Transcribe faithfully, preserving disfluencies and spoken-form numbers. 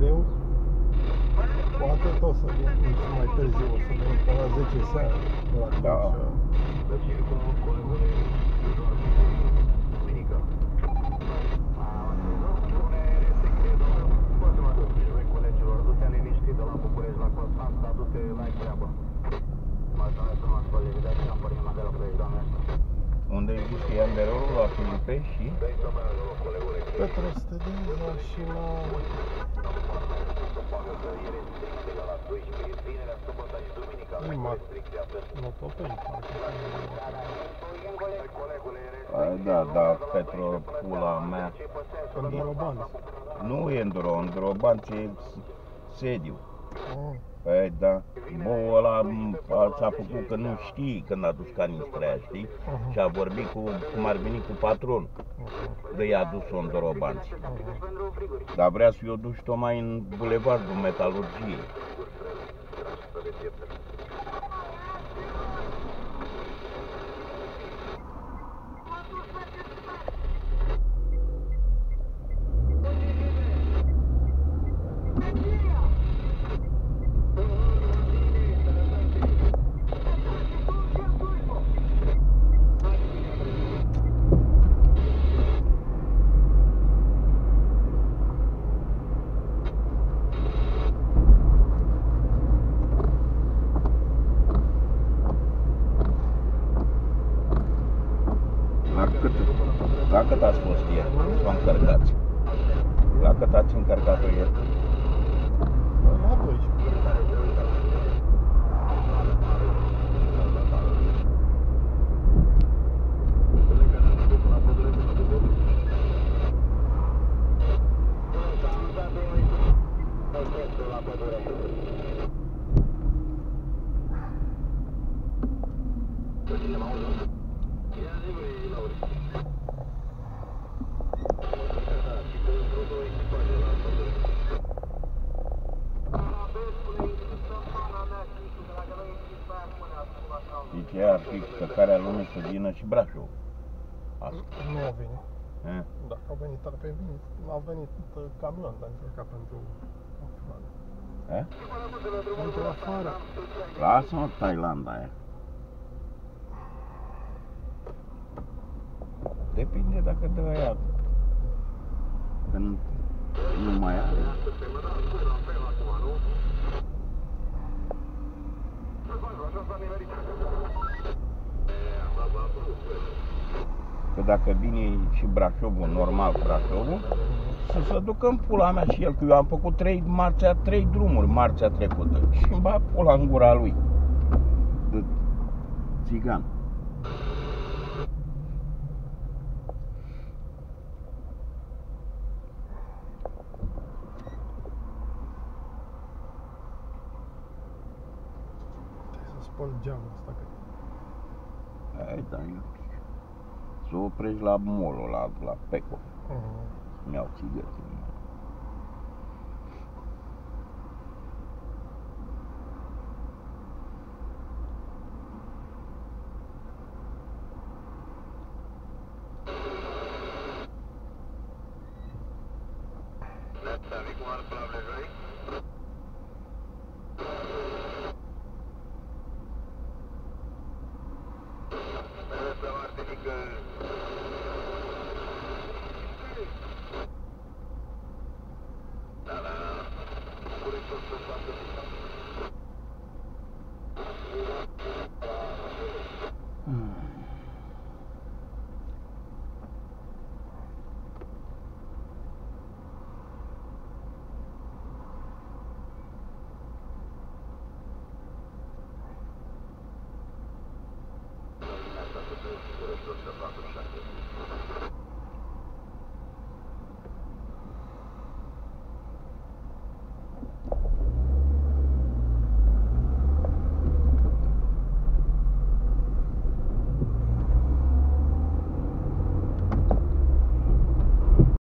greu. Poate tot să vin nici mai târziu, o să vin până la zece seara de la Da. Unde ai zis că e Anderolul la Filipe și? Pe Trăstădinza și la... Imat. Nu, tot pe Imat. Ai, da, da, Petro, pula mea. Îndorobanți. Nu e Enduro, Îndorobanți e sediu. Oh. Păi da, bă, ăla s-a făcut că nu știi când a dus canistra aia, știi? Uh-huh. Și a vorbit cu, cum ar veni cu patronul. Uh-huh. De i-a dus-o în Dorobanți. Uh-huh. Dar vrea să-i o duci tocmai în bulevardul Metalurgiei. La cât, la cât ați fost ieri? S-o încărcați? La cât ați încărcat-o ieri? La doisprezece. Zice, ar fi căcarea lumii să vină și Brașov. Asta. Nu au venit. E? Dacă au venit, ar fi venit. Au venit camion, dar încărcat pentru afară. E? Pentru afară. Lasă-mă Thailanda aia. Depinde dacă dă aia. Când nu mai are. Că dacă vine și Brașovul, normal Brașovul, să se ducă în pula mea și el, că eu am făcut trei, marțea, trei drumuri marțea trecută și îmi bag pula în gura lui de țigan. Trebuie să spăl geamul ăsta că... Hai, da, eu să oprești la molo, la, la Peco. Uh-huh. Mi-au țigăți. Să facă șase.